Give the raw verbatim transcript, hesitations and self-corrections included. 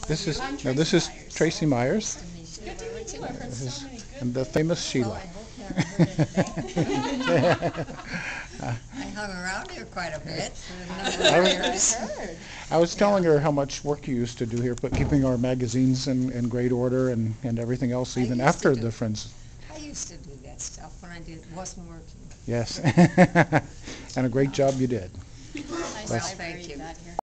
This is now this is Tracy Myers. Good to meet you. I've heard This so is many good and the things. famous Sheila. I hung around here quite a bit. I was, I heard. I was telling her how much work you used to do here, but keeping our magazines in, in great order and, and everything else, I even used to after do- the Friends. I used to do that stuff when I did, wasn't working. Yes. And a great job you did. Nice That's- library Thank you you. got here.